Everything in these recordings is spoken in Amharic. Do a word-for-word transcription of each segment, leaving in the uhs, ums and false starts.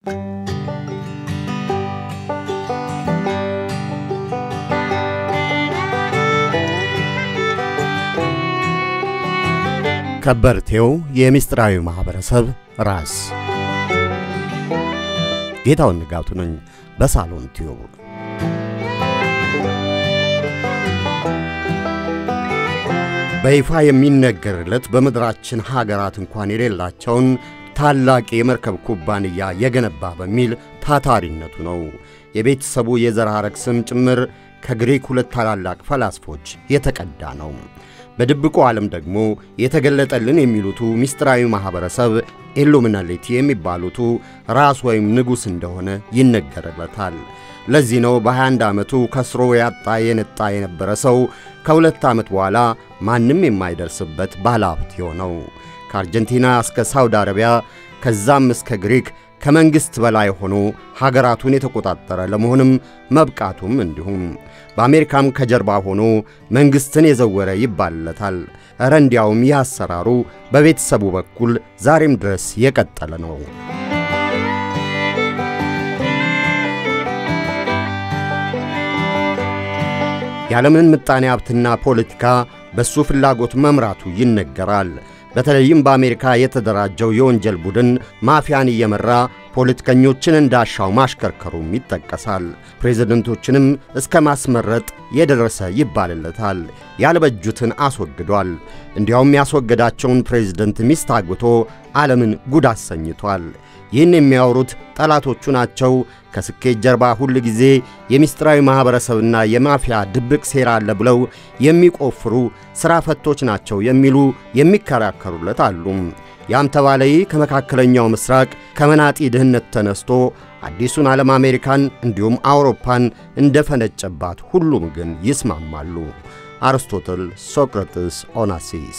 ከበርቴው የሚስጥራዊው ማህበረሰብ ራስ ጌታሁን ንጋቱ ነኝ በሳሎን ቲዩብ። በይፋ የሚነገርለት በመድራችን ሀገራት እንኳን የሌላቸውን ታላቅ የመርከብ ኩባንያ የገነባ በሚል ታታሪነቱ ነው። የቤተሰቡ የዘር ሐረግ ስም ጭምር ከግሪክ ሁለት ታላላቅ ፈላስፎች የተቀዳ ነው። በድብቁ ዓለም ደግሞ የተገለጠልን የሚሉቱ ሚስጥራዊ ማህበረሰብ ኢሉሚናቲ የሚባሉቱ ራስ ወይም ንጉስ እንደሆነ ይነገርለታል። ለዚህ ነው በሃያ አንድ ዓመቱ ከስሮ ያጣ የነጣ የነበረ ሰው ከሁለት ዓመት በኋላ ማንም የማይደርስበት ባለሀብት ሆነው ከአርጀንቲና እስከ ሳውዲ አረቢያ ከዛም እስከ ግሪክ ከመንግስት በላይ ሆኖ ሀገራቱን የተቆጣጠረ ለመሆንም መብቃቱም እንዲሁም በአሜሪካም ከጀርባ ሆኖ መንግስትን የዘወረ ይባልለታል። እረ እንዲያውም ያሰራሩ በቤተሰቡ በኩል ዛሬም ድረስ የቀጠለ ነው። የዓለምን ምጣኔ ሀብትና ፖለቲካ በሱ ፍላጎት መምራቱ ይነገራል። በተለይም በአሜሪካ የተደራጀው የወንጀል ቡድን ማፊያን እየመራ ፖለቲከኞችን እንዳሻው ማሽከርከሩም ይጠቀሳል። ፕሬዝዳንቶችንም እስከ ማስመረጥ የደረሰ ይባልለታል። ያልበጁትን አስወግዷል። እንዲያውም ያስወገዳቸውን ፕሬዝዳንት ሚስት አግብቶ ዓለምን ጉድ አሰኝቷል። ይህን የሚያወሩት ጠላቶቹ ናቸው። ከስኬት ጀርባ ሁሉ ጊዜ የሚስጥራዊ ማህበረሰብና የማፊያ ድብቅ ሴራ አለ ብለው የሚቆፍሩ ስራ ፈቶች ናቸው የሚሉ የሚከራከሩለት አሉ። ያም ተባለይ ከመካከለኛው ምስራቅ ከመናጢ ድህነት ተነስቶ አዲሱን ዓለም አሜሪካን እንዲሁም አውሮፓን እንደፈነጨባት ሁሉም ግን ይስማማሉ። አርስቶትል፣ ሶቅራጥስ፣ ኦናሲስ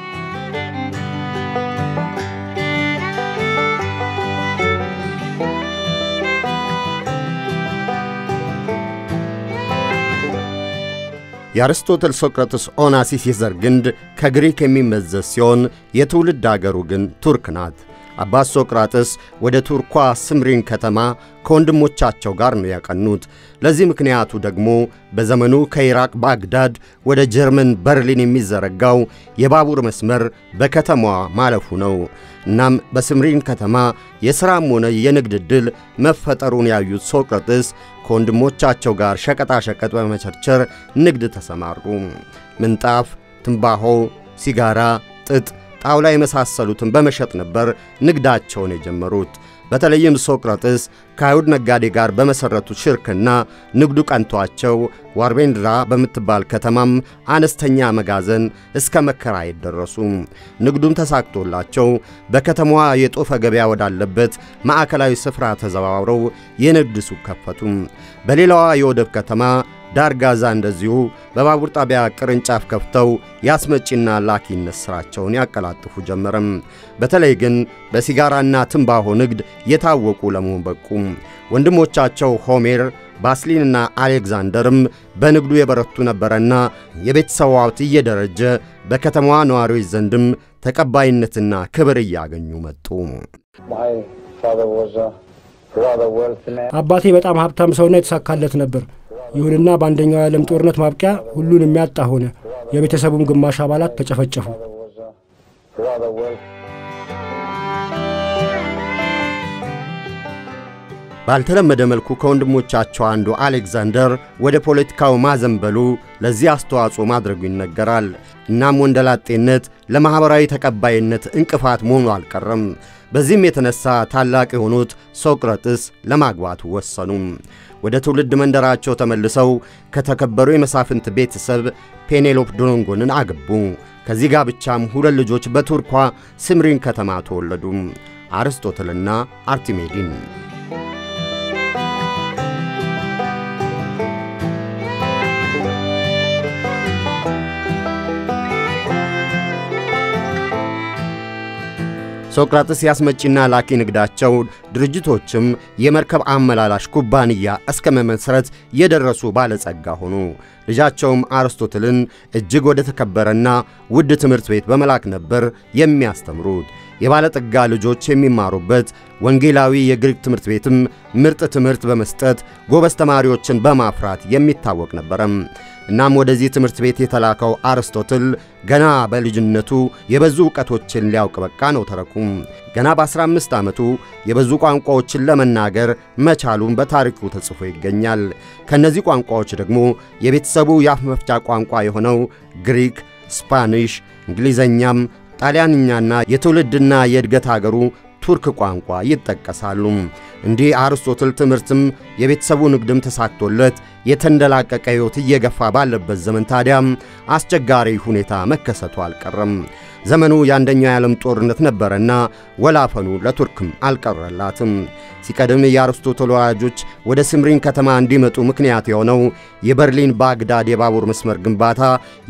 የአርስቶትል ሶቅራጥስ ኦናሲስ የዘር ግንድ ከግሪክ የሚመዘዝ ሲሆን የትውልድ አገሩ ግን ቱርክ ናት። አባስ ሶቅራጥስ ወደ ቱርኳ ስምሪን ከተማ ከወንድሞቻቸው ጋር ነው ያቀኑት። ለዚህ ምክንያቱ ደግሞ በዘመኑ ከኢራቅ ባግዳድ ወደ ጀርመን በርሊን የሚዘረጋው የባቡር መስመር በከተማዋ ማለፉ ነው። እናም በስምሪን ከተማ የሥራም ሆነ የንግድ ዕድል መፈጠሩን ያዩት ሶቅራጥስ ከወንድሞቻቸው ጋር ሸቀጣ ሸቀጥ በመቸርቸር ንግድ ተሰማሩ። ምንጣፍ፣ ትንባሆ፣ ሲጋራ፣ ጥጥ፣ ጣውላ የመሳሰሉትን በመሸጥ ነበር ንግዳቸውን የጀመሩት። በተለይም ሶቅራጥስ ከአይሁድ ነጋዴ ጋር በመሰረቱት ሽርክና ንግዱ ቀንቷቸው ዋርቤንድራ በምትባል ከተማም አነስተኛ መጋዘን እስከ መከራየት ደረሱ። ንግዱም ተሳክቶላቸው በከተማዋ የጦፈ ገበያ ወዳለበት ማዕከላዊ ስፍራ ተዘዋውረው የንግድ ሱቅ ከፈቱ። በሌላዋ የወደብ ከተማ ዳርጋዛ እንደዚሁ በባቡር ጣቢያ ቅርንጫፍ ከፍተው ያስመጪና ላኪነት ስራቸውን ያቀላጥፉ ጀመረም። በተለይ ግን በሲጋራና ትንባሆ ንግድ የታወቁ ለመሆን በቁ። ወንድሞቻቸው ሆሜር፣ ባስሊንና አሌክዛንደርም በንግዱ የበረቱ ነበርና የቤተሰቡ ሀብት እየደረጀ በከተማዋ ነዋሪዎች ዘንድም ተቀባይነትና ክብር እያገኙ መጡ። አባቴ በጣም ሀብታም ሰውና የተሳካለት ነበር። ይሁንና በአንደኛው የዓለም ጦርነት ማብቂያ ሁሉን የሚያጣ ሆነ። የቤተሰቡም ግማሽ አባላት ተጨፈጨፉ። ባልተለመደ መልኩ ከወንድሞቻቸው አንዱ አሌክዛንደር ወደ ፖለቲካው ማዘንበሉ ለዚህ አስተዋጽኦ ማድረጉ ይነገራል። እናም ወንደላጤነት ለማህበራዊ ተቀባይነት እንቅፋት መሆኑ አልቀረም። በዚህም የተነሳ ታላቅ የሆኑት ሶቅራጥስ ለማግባት ወሰኑ። ወደ ትውልድ መንደራቸው ተመልሰው ከተከበሩ የመሳፍንት ቤተሰብ ፔኔሎፕ ዶሎንጎንን አገቡ። ከዚህ ጋብቻም ሁለት ልጆች በቱርኳ ስምሪን ከተማ ተወለዱ፣ አርስቶትልና አርቲሜዲን። ሶቅራጥስ ያስመጪና ላኪ ንግዳቸው ድርጅቶችም የመርከብ አመላላሽ ኩባንያ እስከ መመስረት የደረሱ ባለጸጋ ሆኑ። ልጃቸውም አርስቶትልን እጅግ ወደ ተከበረና ውድ ትምህርት ቤት በመላክ ነበር የሚያስተምሩት። የባለጠጋ ልጆች የሚማሩበት ወንጌላዊ የግሪክ ትምህርት ቤትም ምርጥ ትምህርት በመስጠት ጎበዝ ተማሪዎችን በማፍራት የሚታወቅ ነበር። እናም ወደዚህ ትምህርት ቤት የተላከው አርስቶትል ገና በልጅነቱ የበዙ ዕውቀቶችን ሊያውቅ በቃ ነው ተረኩ። ገና በ15 ዓመቱ የበዙ ቋንቋዎችን ለመናገር መቻሉን በታሪኩ ተጽፎ ይገኛል። ከነዚህ ቋንቋዎች ደግሞ የቤተሰቡ የአፍ መፍቻ ቋንቋ የሆነው ግሪክ፣ ስፓኒሽ፣ እንግሊዘኛም፣ ጣሊያንኛና የትውልድና የእድገት ሀገሩ ቱርክ ቋንቋ ይጠቀሳሉ። እንዲህ አርስቶትል ትምህርትም የቤተሰቡ ንግድም ተሳክቶለት የተንደላቀቀ ሕይወት እየገፋ ባለበት ዘመን ታዲያም አስቸጋሪ ሁኔታ መከሰቱ አልቀረም። ዘመኑ የአንደኛው የዓለም ጦርነት ነበርና ወላፈኑ ለቱርክም አልቀረላትም። ሲቀድም የአርስቶትል ወላጆች ወደ ስምሪን ከተማ እንዲመጡ ምክንያት የሆነው የበርሊን ባግዳድ የባቡር መስመር ግንባታ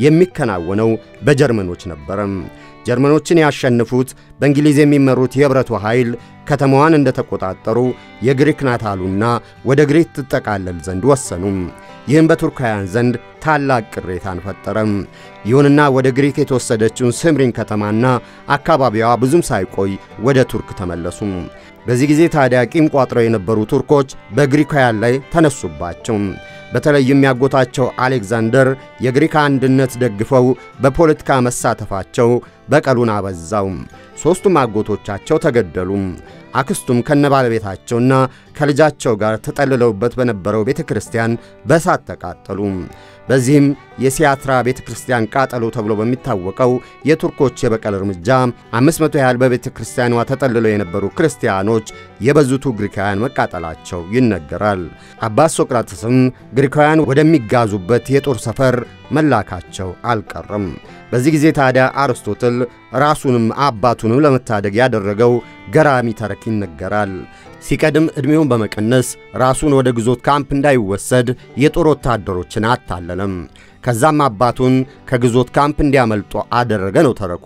የሚከናወነው በጀርመኖች ነበር። ጀርመኖችን ያሸነፉት በእንግሊዝ የሚመሩት የህብረቱ ኃይል ከተማዋን እንደተቆጣጠሩ የግሪክ ናት አሉና ወደ ግሪክ ትጠቃለል ዘንድ ወሰኑ። ይህም በቱርካውያን ዘንድ ታላቅ ቅሬታን ፈጠረ። ይሁንና ወደ ግሪክ የተወሰደችውን ስምሪን ከተማና አካባቢዋ ብዙም ሳይቆይ ወደ ቱርክ ተመለሱ። በዚህ ጊዜ ታዲያ ቂም ቋጥረው የነበሩ ቱርኮች በግሪካውያን ላይ ተነሱባቸው። በተለይም ያጎታቸው አሌክዛንደር የግሪክ አንድነት ደግፈው በፖለቲካ መሳተፋቸው በቀሉን አበዛው። ሦስቱም አጎቶቻቸው ተገደሉ። አክስቱም ከነባለቤታቸውና ከልጃቸው ጋር ተጠልለውበት በነበረው ቤተክርስቲያን በእሳት ተቃጠሉ። በዚህም የሲያትራ ቤተክርስቲያን ቃጠሎ ተብሎ በሚታወቀው የቱርኮች የበቀል እርምጃ አምስት መቶ ያህል በቤተክርስቲያኗ ተጠልለው የነበሩ ክርስቲያኖች የበዙቱ ግሪካውያን መቃጠላቸው ይነገራል። አባት ሶቅራጥስም ግሪካውያን ወደሚጋዙበት የጦር ሰፈር መላካቸው አልቀረም። በዚህ ጊዜ ታዲያ አርስቶትል ራሱንም አባቱንም ለመታደግ ያደረገው ገራሚ ተረክ ይነገራል። ሲቀድም ዕድሜውን በመቀነስ ራሱን ወደ ግዞት ካምፕ እንዳይወሰድ የጦር ወታደሮችን አታለለም። ከዛም አባቱን ከግዞት ካምፕ እንዲያመልጦ አደረገ ነው ተረኩ።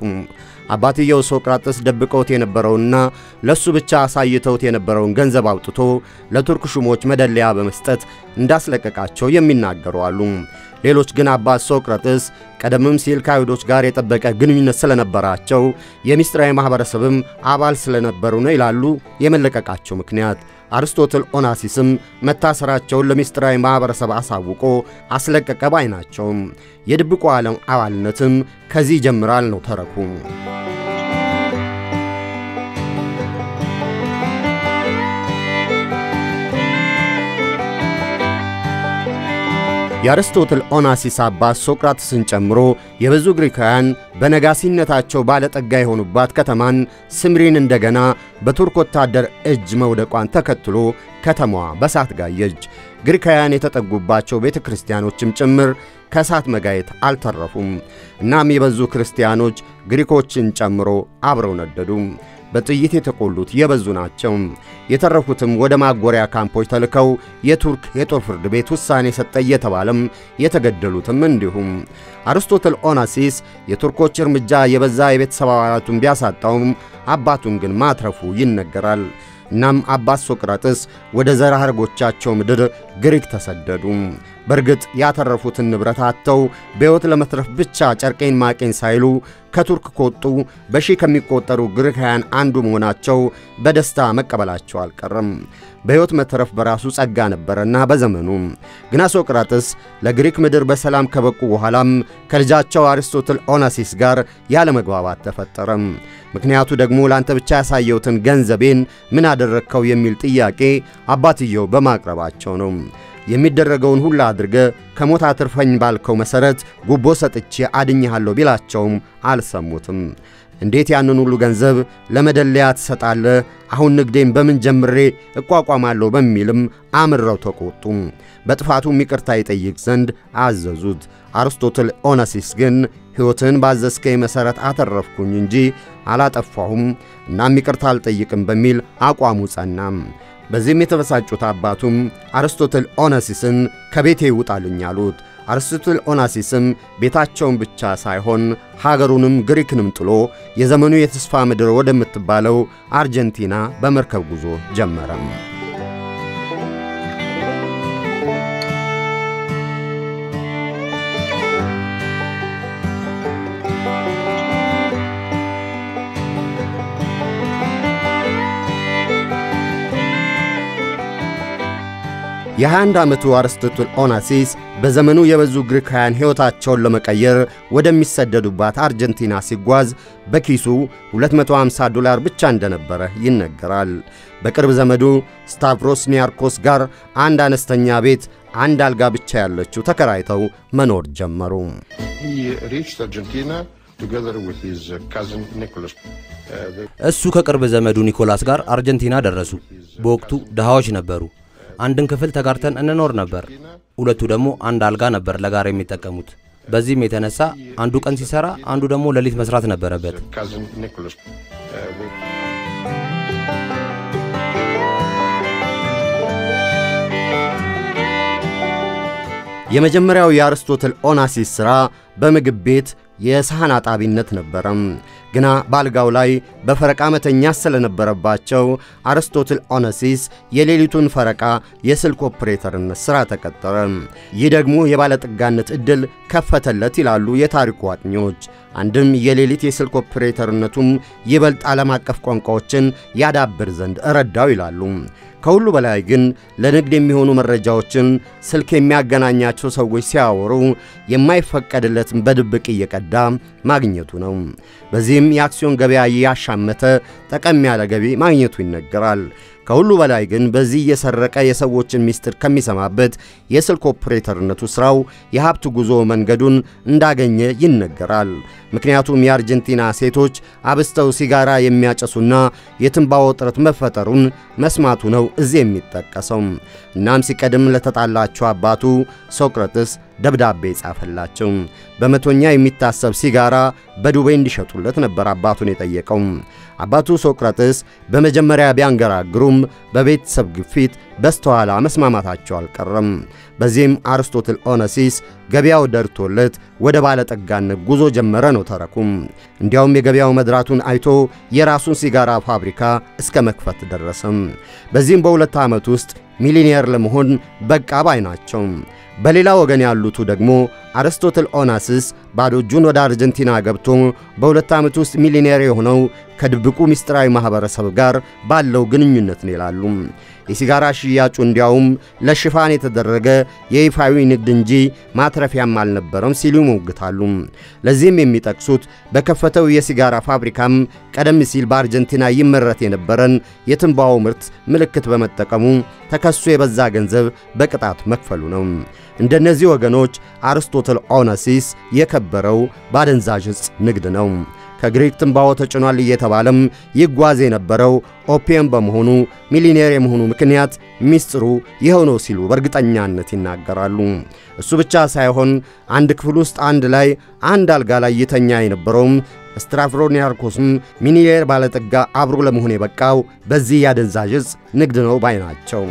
አባትየው ሶቅራጥስ ደብቀውት የነበረውና ለሱ ብቻ አሳይተውት የነበረውን ገንዘብ አውጥቶ ለቱርክ ሹሞች መደለያ በመስጠት እንዳስለቀቃቸው የሚናገሩ አሉ። ሌሎች ግን አባት ሶቅራጥስ ቀደምም ሲል ከአይሁዶች ጋር የጠበቀ ግንኙነት ስለነበራቸው የሚስጥራዊ ማህበረሰብም አባል ስለነበሩ ነው ይላሉ። የመለቀቃቸው ምክንያት አርስቶትል ኦናሲስም መታሰራቸውን ለሚስጥራዊ ማህበረሰብ አሳውቆ አስለቀቀ ባይ ናቸው። የድብቁ ዓለም አባልነትም ከዚህ ጀምራል ነው ተረኩ። የአርስቶትል ኦናሲስ አባት ሶቅራጥስን ጨምሮ የብዙ ግሪካውያን በነጋሲነታቸው ባለጠጋ የሆኑባት ከተማን ስምሪን እንደገና በቱርክ ወታደር እጅ መውደቋን ተከትሎ ከተማዋ በሳት ጋየች። ግሪካውያን የተጠጉባቸው ቤተክርስቲያኖችም ጭምር ከሳት መጋየት አልተረፉም። እናም የበዙ ክርስቲያኖች ግሪኮችን ጨምሮ አብረው ነደዱ። በጥይት የተቆሉት የበዙ ናቸው። የተረፉትም ወደ ማጎሪያ ካምፖች ተልከው የቱርክ የጦር ፍርድ ቤት ውሳኔ ሰጠ እየተባለም የተገደሉትም እንዲሁም። አርስቶትል ኦናሲስ የቱርኮች እርምጃ የበዛ የቤተሰብ አባላቱን ቢያሳጣውም አባቱን ግን ማትረፉ ይነገራል። እናም አባት ሶቅራጥስ ወደ ዘር ሐረጎቻቸው ምድር ግሪክ ተሰደዱ። በርግጥ ያተረፉትን ንብረት አጥተው በሕይወት ለመትረፍ ብቻ ጨርቄን ማቄን ሳይሉ ከቱርክ ከወጡ በሺህ ከሚቆጠሩ ግሪካውያን አንዱ መሆናቸው በደስታ መቀበላቸው አልቀረም። በሕይወት መትረፍ በራሱ ጸጋ ነበርና በዘመኑ ግና ሶቅራጥስ ለግሪክ ምድር በሰላም ከበቁ በኋላም ከልጃቸው አርስቶትል ኦናሲስ ጋር ያለ መግባባት ተፈጠረ። ምክንያቱ ደግሞ ላንተ ብቻ ያሳየውትን ገንዘቤን ምን አደረከው የሚል ጥያቄ አባትየው በማቅረባቸው ነው። የሚደረገውን ሁሉ አድርገ ከሞት አትርፈኝ ባልከው መሰረት ጉቦ ሰጥቼ አድኛለሁ ቢላቸውም አልሰሙትም። እንዴት ያንን ሁሉ ገንዘብ ለመደለያ ትሰጣለህ? አሁን ንግዴን በምን ጀምሬ እቋቋማለሁ በሚልም አምረው ተቆጡ። በጥፋቱም ይቅርታ ይጠይቅ ዘንድ አዘዙት። አርስቶትል ኦናሲስ ግን ሕይወትን ባዘዝከኝ መሰረት አተረፍኩኝ እንጂ አላጠፋሁም፣ እናም ይቅርታ አልጠይቅም በሚል አቋሙ ጸና። በዚህም የተበሳጩት አባቱም አርስቶትል ኦናሲስን ከቤቴ ይውጣልኝ አሉት። አርስቶትል ኦናሲስም ቤታቸውን ብቻ ሳይሆን ሀገሩንም ግሪክንም ጥሎ የዘመኑ የተስፋ ምድር ወደምትባለው አርጀንቲና በመርከብ ጉዞ ጀመረ። የ21 ዓመቱ አርስቶትል ኦናሲስ በዘመኑ የበዙ ግሪካውያን ሕይወታቸውን ለመቀየር ወደሚሰደዱባት አርጀንቲና ሲጓዝ በኪሱ ሁለት መቶ ሃምሳ ዶላር ብቻ እንደነበረ ይነገራል። በቅርብ ዘመዱ ስታቭሮስ ኒያርኮስ ጋር አንድ አነስተኛ ቤት አንድ አልጋ ብቻ ያለችው ተከራይተው መኖር ጀመሩ። እሱ ከቅርብ ዘመዱ ኒኮላስ ጋር አርጀንቲና ደረሱ። በወቅቱ ደሃዎች ነበሩ። አንድን ክፍል ተጋርተን እንኖር ነበር። ሁለቱ ደግሞ አንድ አልጋ ነበር ለጋራ የሚጠቀሙት። በዚህም የተነሳ አንዱ ቀን ሲሰራ አንዱ ደግሞ ለሊት መስራት ነበረበት። የመጀመሪያው የአርስቶትል ኦናሲስ ሥራ በምግብ ቤት የሳህን አጣቢነት ነበረም። ግና ባልጋው ላይ በፈረቃ መተኛት ስለነበረባቸው አርስቶትል ኦናሲስ የሌሊቱን ፈረቃ የስልክ ኦፕሬተርነት ሥራ ተቀጠረ። ይህ ደግሞ የባለጠጋነት ዕድል ከፈተለት ይላሉ የታሪኩ አጥኚዎች። አንድም የሌሊት የስልክ ኦፕሬተርነቱም ይበልጥ ዓለም አቀፍ ቋንቋዎችን ያዳብር ዘንድ ረዳው ይላሉ። ከሁሉ በላይ ግን ለንግድ የሚሆኑ መረጃዎችን ስልክ የሚያገናኛቸው ሰዎች ሲያወሩ የማይፈቀድለትን በድብቅ እየቀዳ ማግኘቱ ነው። በዚህም የአክሲዮን ገበያ ያሻመተ ጠቀም ያለ ገቢ ማግኘቱ ይነገራል። ከሁሉ በላይ ግን በዚህ የሰረቀ የሰዎችን ሚስጥር ከሚሰማበት የስልክ ኦፕሬተርነቱ ስራው የሀብት ጉዞ መንገዱን እንዳገኘ ይነገራል። ምክንያቱም የአርጀንቲና ሴቶች አብስተው ሲጋራ የሚያጨሱና የትንባው ጥረት መፈጠሩን መስማቱ ነው እዚህ የሚጠቀሰው። እናም ሲቀድም ለተጣላቸው አባቱ ሶቅራጥስ ደብዳቤ ጻፈላቸው። በመቶኛ የሚታሰብ ሲጋራ በዱቤ እንዲሸጡለት ነበር አባቱን የጠየቀው። አባቱ ሶቅራጥስ በመጀመሪያ ቢያንገራግሩም በቤተሰብ ግፊት በስተኋላ መስማማታቸው አልቀረም። በዚህም አርስቶትል ኦናሲስ ገበያው ደርቶለት ወደ ባለጠጋነት ጉዞ ጀመረ ነው ተረኩም። እንዲያውም የገበያው መድራቱን አይቶ የራሱን ሲጋራ ፋብሪካ እስከ መክፈት ደረሰም። በዚህም በሁለት ዓመት ውስጥ ሚሊዮኔር ለመሆን በቃ ባይ ናቸው። በሌላ ወገን ያሉት ደግሞ አርስቶትል ኦናሲስ ባዶ እጁን ወደ አርጀንቲና ገብቶ በሁለት ዓመት ውስጥ ሚሊዮኔር የሆነው ከድብቁ ሚስጥራዊ ማህበረሰብ ጋር ባለው ግንኙነት ነው ይላሉ። የሲጋራ ሽያጩ እንዲያውም ለሽፋን የተደረገ የይፋዊ ንግድ እንጂ ማትረፊያም አልነበረም ሲሉ ይሞግታሉ። ለዚህም የሚጠቅሱት በከፈተው የሲጋራ ፋብሪካም ቀደም ሲል በአርጀንቲና ይመረት የነበረን የትንባው ምርት ምልክት በመጠቀሙ ተከሱ የበዛ ገንዘብ በቅጣት መክፈሉ ነው። እንደነዚህ ወገኖች አርስቶትል ኦናሲስ የከበረው ባደንዛዥ ዕፅ ንግድ ነው። ከግሪክ ትንባው ተጭኗል እየተባለም ይጓዝ የነበረው ኦፒየም በመሆኑ ሚሊዮኔር የመሆኑ ምክንያት ሚስጥሩ ይኸው ነው ሲሉ በእርግጠኛነት ይናገራሉ። እሱ ብቻ ሳይሆን አንድ ክፍል ውስጥ አንድ ላይ አንድ አልጋ ላይ ይተኛ የነበረውም ስትራፍሮኒያርኮስም ሚሊዮኔር ባለጠጋ አብሮ ለመሆን የበቃው በዚህ ያደንዛዥ ዕፅ ንግድ ነው ባይ ናቸው።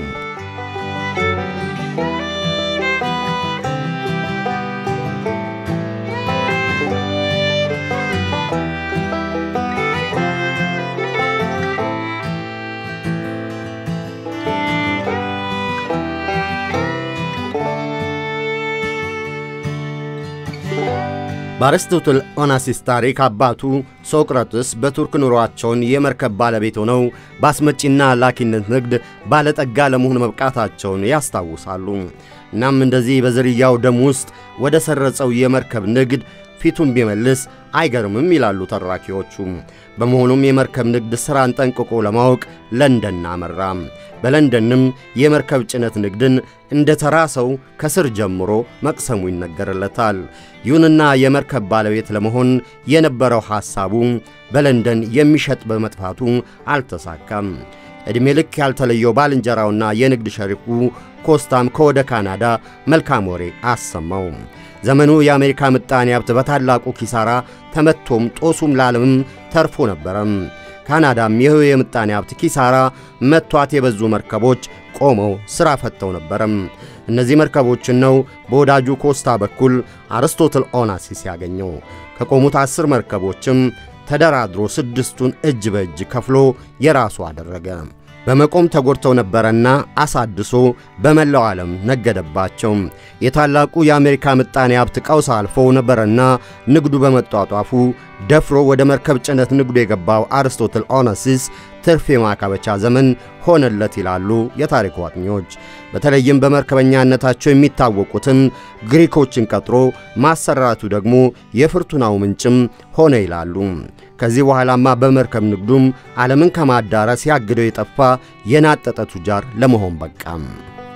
በአርስቶትል ኦናሲስ ታሪክ አባቱ ሶቅራጥስ በቱርክ ኑሯቸውን የመርከብ ባለቤት ሆነው ባስመጪና ላኪነት ንግድ ባለጠጋ ለመሆን መብቃታቸውን ያስታውሳሉ። እናም እንደዚህ በዝርያው ደም ውስጥ ወደ ሰረጸው የመርከብ ንግድ ፊቱን ቢመልስ አይገርምም ይላሉ ተራኪዎቹ። በመሆኑም የመርከብ ንግድ ሥራን ጠንቅቆ ለማወቅ ለንደን አመራ። በለንደንም የመርከብ ጭነት ንግድን እንደ ተራ ሰው ከስር ጀምሮ መቅሰሙ ይነገርለታል። ይሁንና የመርከብ ባለቤት ለመሆን የነበረው ሐሳቡ በለንደን የሚሸጥ በመጥፋቱ አልተሳካም። ዕድሜ ልክ ያልተለየው ባልንጀራውና የንግድ ሸሪኩ ኮስታም ከወደ ካናዳ መልካም ወሬ አሰማው። ዘመኑ የአሜሪካ ምጣኔ ሀብት በታላቁ ኪሳራ ተመቶም ጦሱም ለዓለምም ተርፎ ነበረም። ካናዳም ይህ የምጣኔ ሀብት ኪሳራ መቷት የበዙ መርከቦች ቆመው ሥራ ፈተው ነበረም። እነዚህ መርከቦችን ነው በወዳጁ ኮስታ በኩል አርስቶትል ኦናሲስ ያገኘው። ከቆሙት አስር መርከቦችም ተደራድሮ ስድስቱን እጅ በእጅ ከፍሎ የራሱ አደረገ። በመቆም ተጎድተው ነበርና አሳድሶ በመላው ዓለም ነገደባቸው። የታላቁ የአሜሪካ ምጣኔ ሀብት ቀውስ አልፎ ነበርና ንግዱ በመጧጧፉ ደፍሮ ወደ መርከብ ጭነት ንግዱ የገባው አርስቶትል ኦናሲስ ትርፍ የማካበቻ ዘመን ሆነለት ይላሉ የታሪክ አጥኚዎች። በተለይም በመርከበኛነታቸው የሚታወቁትን ግሪኮችን ቀጥሮ ማሰራቱ ደግሞ የፍርቱናው ምንጭም ሆነ ይላሉ። ከዚህ በኋላማ በመርከብ ንግዱም ዓለምን ከማዳረስ ያግደው የጠፋ የናጠጠ ቱጃር ለመሆን በቃም።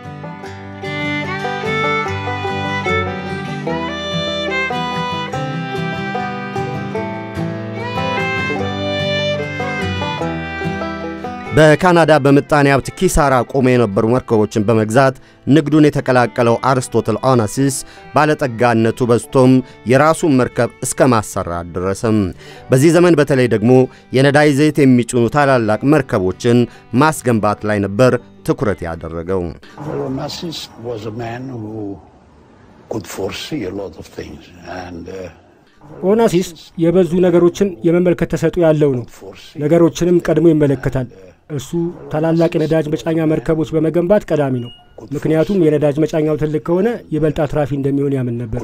በካናዳ በምጣኔ ሀብት ኪሳራ ቆመ የነበሩ መርከቦችን በመግዛት ንግዱን የተቀላቀለው አርስቶትል ኦናሲስ ባለጠጋነቱ በዝቶም የራሱን መርከብ እስከ ማሰራት ድረሰም። በዚህ ዘመን በተለይ ደግሞ የነዳጅ ዘይት የሚጭኑ ታላላቅ መርከቦችን ማስገንባት ላይ ነበር ትኩረት ያደረገው። Onassis was a man who could foresee a lot of things and uh, ኦናሲስ የበዙ ነገሮችን የመመልከት ተሰጡ ያለው ነው። ነገሮችንም ቀድሞ ይመለከታል። እሱ ታላላቅ የነዳጅ መጫኛ መርከቦች በመገንባት ቀዳሚ ነው። ምክንያቱም የነዳጅ መጫኛው ትልቅ ከሆነ ይበልጥ አትራፊ እንደሚሆን ያምን ነበር።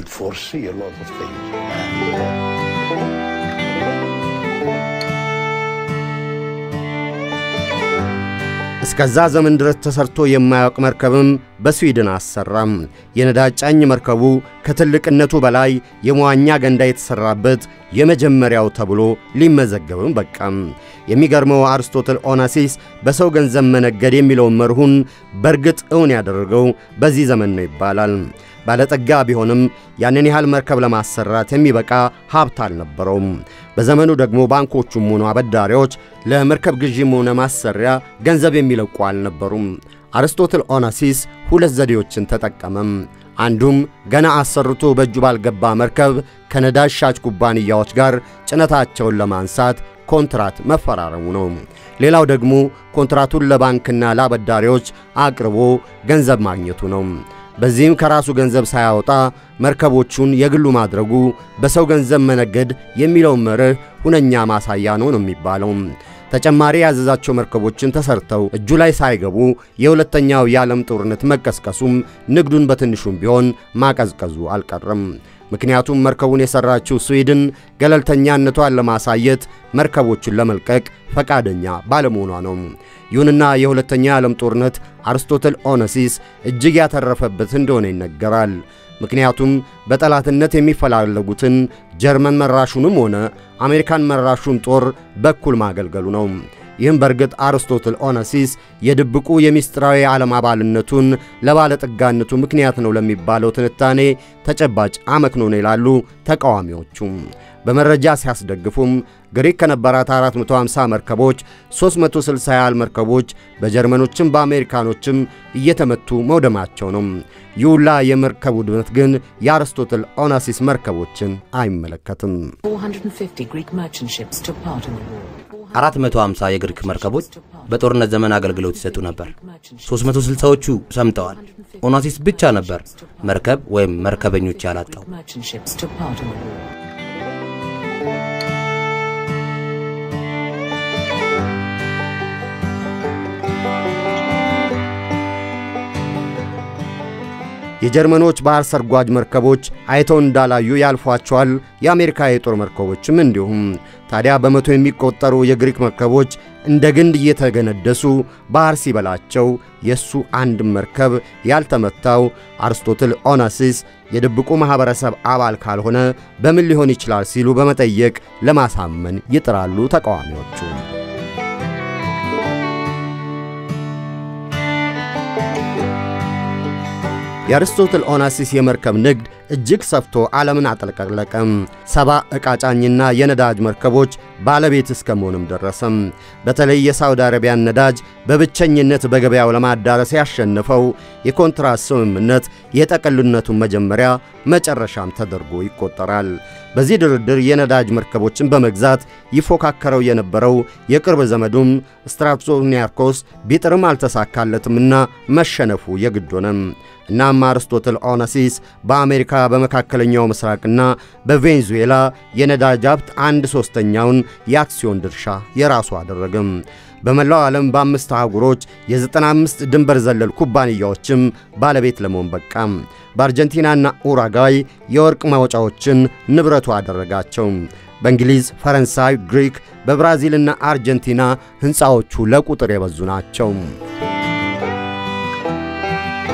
እስከዛ ዘመን ድረስ ተሰርቶ የማያውቅ መርከብም በስዊድን አሰራም። የነዳጅ ጫኝ መርከቡ ከትልቅነቱ በላይ የመዋኛ ገንዳ የተሰራበት የመጀመሪያው ተብሎ ሊመዘገብም በቃም። የሚገርመው አርስቶትል ኦናሲስ በሰው ገንዘብ መነገድ የሚለውን መርሁን በርግጥ እውን ያደረገው በዚህ ዘመን ነው ይባላል። ባለጠጋ ቢሆንም ያንን ያህል መርከብ ለማሰራት የሚበቃ ሀብት አልነበረውም። በዘመኑ ደግሞ ባንኮቹም ሆኑ አበዳሪዎች ለመርከብ ግዢም ሆነ ማሰሪያ ገንዘብ የሚለቁ አልነበሩም። አርስቶትል ኦናሲስ ሁለት ዘዴዎችን ተጠቀመም። አንዱም ገና አሰርቶ በእጁ ባልገባ መርከብ ከነዳጅ ሻጭ ኩባንያዎች ጋር ጭነታቸውን ለማንሳት ኮንትራት መፈራረሙ ነው። ሌላው ደግሞ ኮንትራቱን ለባንክና ለአበዳሪዎች አቅርቦ ገንዘብ ማግኘቱ ነው። በዚህም ከራሱ ገንዘብ ሳያወጣ መርከቦቹን የግሉ ማድረጉ በሰው ገንዘብ መነገድ የሚለው መርህ ሁነኛ ማሳያ ነው ነው የሚባለው። ተጨማሪ ያዘዛቸው መርከቦችን ተሰርተው እጁ ላይ ሳይገቡ የሁለተኛው የዓለም ጦርነት መቀስቀሱም ንግዱን በትንሹም ቢሆን ማቀዝቀዙ አልቀረም። ምክንያቱም መርከቡን የሰራችው ስዊድን ገለልተኛነቷን ለማሳየት መርከቦችን ለመልቀቅ ፈቃደኛ ባለመሆኗ ነው። ይሁንና የሁለተኛው የዓለም ጦርነት አርስቶትል ኦናሲስ እጅግ ያተረፈበት እንደሆነ ይነገራል። ምክንያቱም በጠላትነት የሚፈላለጉትን ጀርመን መራሹንም ሆነ አሜሪካን መራሹን ጦር በኩል ማገልገሉ ነው። ይህም በርግጥ አርስቶትል ኦናሲስ የድብቁ የሚስጥራዊ ዓለም አባልነቱን ለባለጠጋነቱ ምክንያት ነው ለሚባለው ትንታኔ ተጨባጭ አመክንዮ ነው ይላሉ ተቃዋሚዎቹ። በመረጃ ሲያስደግፉም ግሪክ ከነበራት አራት መቶ ሃምሳ መርከቦች ሦስት መቶ ስልሳ ያህል መርከቦች በጀርመኖችም በአሜሪካኖችም እየተመቱ መውደማቸው ነው። ይውላ የመርከብ ውድመት ግን የአርስቶትል ኦናሲስ መርከቦችን አይመለከትም። አራት መቶ ሃምሳ የግሪክ መርከቦች በጦርነት ዘመን አገልግሎት ይሰጡ ነበር። ሦስት መቶ ስልሳዎቹ ሰምጠዋል። ኦናሲስ ብቻ ነበር መርከብ ወይም መርከበኞች ያላጣው። የጀርመኖች ባህር ሰርጓጅ መርከቦች አይተው እንዳላዩ ያልፏቸዋል። የአሜሪካ የጦር መርከቦችም እንዲሁም። ታዲያ በመቶ የሚቆጠሩ የግሪክ መርከቦች እንደ ግንድ እየተገነደሱ ባህር ሲበላቸው የሱ አንድ መርከብ ያልተመታው አርስቶትል ኦናሲስ የድብቁ ማህበረሰብ አባል ካልሆነ በምን ሊሆን ይችላል ሲሉ በመጠየቅ ለማሳመን ይጥራሉ ተቃዋሚዎቹ። የአርስቶትል ኦናሲስ የመርከብ ንግድ እጅግ ሰፍቶ ዓለምን አጠለቀለቀም። ሰባ ዕቃጫኝና የነዳጅ መርከቦች ባለቤት እስከመሆንም ደረሰም። በተለይ የሳውዲ አረቢያን ነዳጅ በብቸኝነት በገበያው ለማዳረስ ያሸነፈው የኮንትራት ስምምነት የጠቅልነቱን መጀመሪያ መጨረሻም ተደርጎ ይቆጠራል። በዚህ ድርድር የነዳጅ መርከቦችን በመግዛት ይፎካከረው የነበረው የቅርብ ዘመዱም ስትራቶኒያርኮስ ቢጥርም አልተሳካለትምና መሸነፉ የግድ ሆነም። እናም አርስቶትል ኦናሲስ በአሜሪካ በመካከለኛው ምስራቅና በቬንዙዌላ የነዳጅ ሀብት አንድ ሶስተኛውን የአክሲዮን ድርሻ የራሱ አደረገም። በመላው ዓለም በአምስት አህጉሮች የዘጠና አምስት ድንበር ዘለል ኩባንያዎችም ባለቤት ለመሆን በቃም። በአርጀንቲናና ኡራጓይ የወርቅ ማውጫዎችን ንብረቱ አደረጋቸው። በእንግሊዝ፣ ፈረንሳይ፣ ግሪክ፣ በብራዚልና አርጀንቲና ሕንፃዎቹ ለቁጥር የበዙ ናቸው።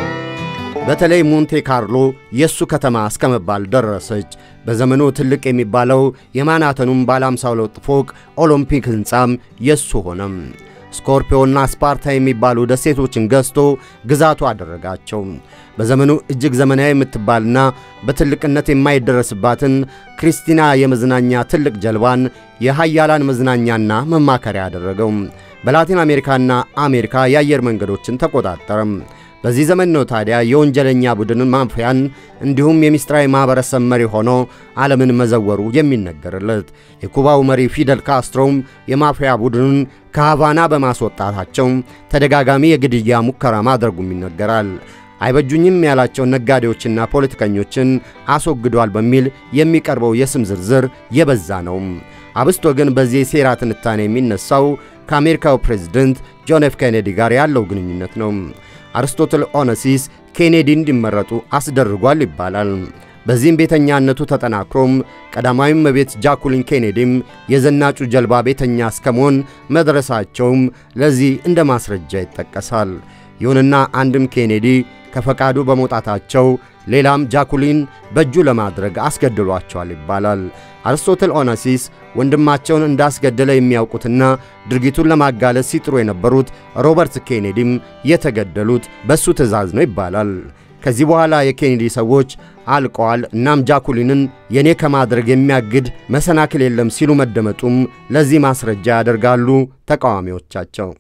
በተለይ ሞንቴ ካርሎ የሱ ከተማ እስከመባል ደረሰች። በዘመኑ ትልቅ የሚባለው የማናተኑም ባለ ሃምሳ ሁለት ፎቅ ኦሎምፒክ ህንጻም የሱ ሆነ። ስኮርፒዮና ስፓርታ የሚባሉ ደሴቶችን ገዝቶ ግዛቱ አደረጋቸው። በዘመኑ እጅግ ዘመናዊ የምትባልና በትልቅነት የማይደረስባትን ክሪስቲና የመዝናኛ ትልቅ ጀልባን የሃያላን መዝናኛና መማከሪያ አደረገው። በላቲን አሜሪካና አሜሪካ የአየር መንገዶችን ተቆጣጠረ። በዚህ ዘመን ነው ታዲያ የወንጀለኛ ቡድን ማፊያን እንዲሁም የሚስጥራዊ ማህበረሰብ መሪ ሆኖ ዓለምን መዘወሩ የሚነገርለት። የኩባው መሪ ፊደል ካስትሮም የማፊያ ቡድኑን ከሃቫና በማስወጣታቸው ተደጋጋሚ የግድያ ሙከራ ማድረጉም ይነገራል። አይበጁኝም ያላቸው ነጋዴዎችና ፖለቲከኞችን አስወግዷል በሚል የሚቀርበው የስም ዝርዝር የበዛ ነው። አብስቶ ግን በዚህ ሴራ ትንታኔ የሚነሳው ከአሜሪካው ፕሬዝዳንት ጆን ኤፍ ኬኔዲ ጋር ያለው ግንኙነት ነው። አርስቶትል ኦነሲስ ኬኔዲ እንዲመረጡ አስደርጓል ይባላል። በዚህም ቤተኛነቱ ተጠናክሮም ቀዳማዊ እመቤት ጃኩሊን ኬኔዲም የዘናጩ ጀልባ ቤተኛ እስከመሆን መድረሳቸውም ለዚህ እንደ ማስረጃ ይጠቀሳል። ይሁንና አንድም ኬኔዲ ከፈቃዱ በመውጣታቸው ሌላም ጃኩሊን በእጁ ለማድረግ አስገድሏቸዋል ይባላል። አርስቶትል ኦነሲስ ወንድማቸውን እንዳስገደለ የሚያውቁትና ድርጊቱን ለማጋለጥ ሲጥሩ የነበሩት ሮበርት ኬኔዲም የተገደሉት በሱ ትዕዛዝ ነው ይባላል። ከዚህ በኋላ የኬኔዲ ሰዎች አልቀዋል፣ እናም ጃኩሊንን የኔ ከማድረግ የሚያግድ መሰናክል የለም ሲሉ መደመጡም ለዚህ ማስረጃ ያደርጋሉ ተቃዋሚዎቻቸው።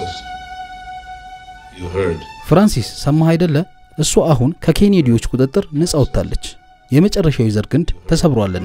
ፍራንሲስ ሰማህ አይደለ? እሱ አሁን ከኬኔዲዎች ቁጥጥር ነፃ ወጣለች። የመጨረሻው የዘር ግንድ ተሰብሯልና።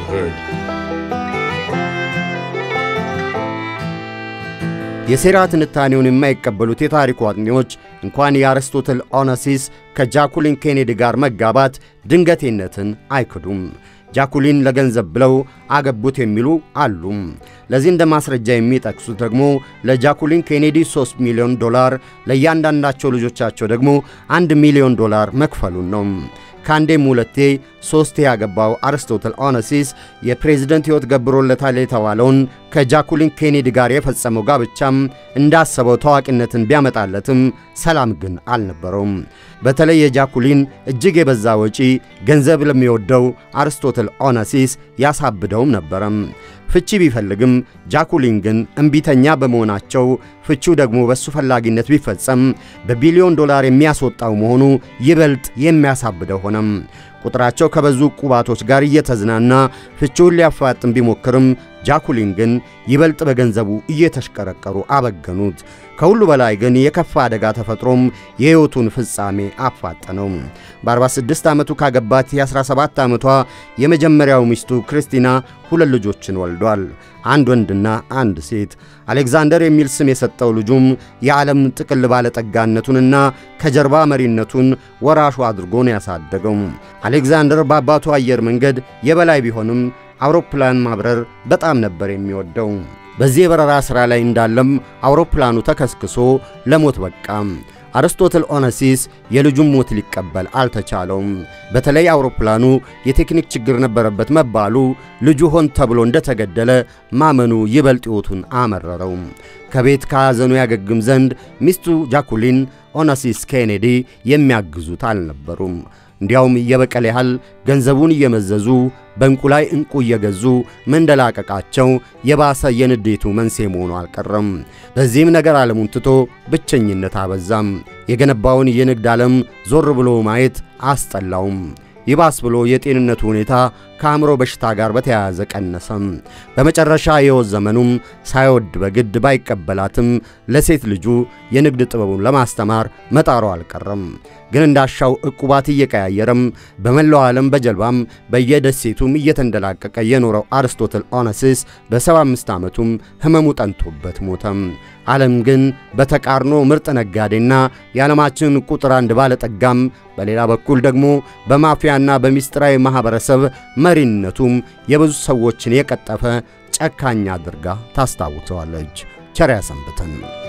የሴራ ትንታኔውን የማይቀበሉት የታሪክ አጥኚዎች እንኳን የአርስቶትል ኦነሲስ ከጃኩሊን ኬኔዲ ጋር መጋባት ድንገቴነትን አይክዱም። ጃኩሊን ለገንዘብ ብለው አገቡት የሚሉ አሉ። ለዚህ እንደ ማስረጃ የሚጠቅሱት ደግሞ ለጃኩሊን ኬኔዲ ሶስት ሚሊዮን ዶላር ለእያንዳንዳቸው ልጆቻቸው ደግሞ አንድ ሚሊዮን ዶላር መክፈሉን ነው። ካንዴም ሁለቴ ሶስቴ ያገባው አርስቶትል ኦነሲስ የፕሬዝዳንት ሕይወት ገብሮለታል የተባለውን ከጃኩሊን ኬኔዲ ጋር የፈጸመው ጋብቻም እንዳሰበው ታዋቂነትን ቢያመጣለትም ሰላም ግን አልነበረውም። በተለይ የጃኩሊን እጅግ የበዛ ወጪ ገንዘብ ለሚወደው አርስቶትል ኦነሲስ ያሳብደውም ነበረም። ፍቺ ቢፈልግም ጃኩሊን ግን እንቢተኛ በመሆናቸው ፍቺው ደግሞ በሱ ፈላጊነት ቢፈጸም በቢሊዮን ዶላር የሚያስወጣው መሆኑ ይበልጥ የሚያሳብደው ሆነም። ቁጥራቸው ከበዙ ቁባቶች ጋር እየተዝናና ፍቺውን ሊያፋጥም ቢሞክርም ጃኩሊን ግን ይበልጥ በገንዘቡ እየተሽቀረቀሩ አበገኑት። ከሁሉ በላይ ግን የከፋ አደጋ ተፈጥሮም የሕይወቱን ፍጻሜ አፋጠነው። በ46 ዓመቱ ካገባት የ17 ዓመቷ የመጀመሪያው ሚስቱ ክርስቲና ሁለት ልጆችን ወልዷል። አንድ ወንድና አንድ ሴት። አሌክዛንደር የሚል ስም የሰጠው ልጁም የዓለም ጥቅል ባለጠጋነቱንና ከጀርባ መሪነቱን ወራሹ አድርጎ ነው ያሳደገው። አሌክዛንደር በአባቱ አየር መንገድ የበላይ ቢሆንም አውሮፕላን ማብረር በጣም ነበር የሚወደው። በዚህ የበረራ ሥራ ላይ እንዳለም አውሮፕላኑ ተከስክሶ ለሞት በቃ። አርስቶትል ኦነሲስ የልጁን ሞት ሊቀበል አልተቻለውም። በተለይ አውሮፕላኑ የቴክኒክ ችግር ነበረበት መባሉ ልጁ ሆን ተብሎ እንደተገደለ ማመኑ ይበልጥ ሕይወቱን አመረረው። ከቤት ከሐዘኑ ያገግም ዘንድ ሚስቱ ጃኩሊን ኦነሲስ ኬኔዲ የሚያግዙት አልነበሩም። እንዲያውም የበቀል ያህል ገንዘቡን እየመዘዙ በእንቁላይ እንቁ እየገዙ መንደላቀቃቸው የባሰ የንዴቱ መንስኤ መሆኑ አልቀረም። በዚህም ነገር ዓለሙን ትቶ ብቸኝነት አበዛም። የገነባውን የንግድ ዓለም ዞር ብሎ ማየት አስጠላውም። ይባስ ብሎ የጤንነቱ ሁኔታ ከአእምሮ በሽታ ጋር በተያያዘ ቀነሰም። በመጨረሻ የሕይወት ዘመኑም ሳይወድ በግድ ባይቀበላትም ለሴት ልጁ የንግድ ጥበቡን ለማስተማር መጣሩ አልቀረም። ግን እንዳሻው ዕቁባት እየቀያየረም በመላው ዓለም በጀልባም በየደሴቱም እየተንደላቀቀ የኖረው አርስቶትል ኦነሲስ በሰባ አምስት ዓመቱም ሕመሙ ጠንቶበት ሞተም። ዓለም ግን በተቃርኖ ምርጥ ነጋዴና የዓለማችን ቁጥር አንድ ባለጠጋም፣ በሌላ በኩል ደግሞ በማፊያና በሚስጥራዊ ማህበረሰብ መሪነቱም የብዙ ሰዎችን የቀጠፈ ጨካኝ አድርጋ ታስታውሰዋለች። ቸር ያሰንብተን።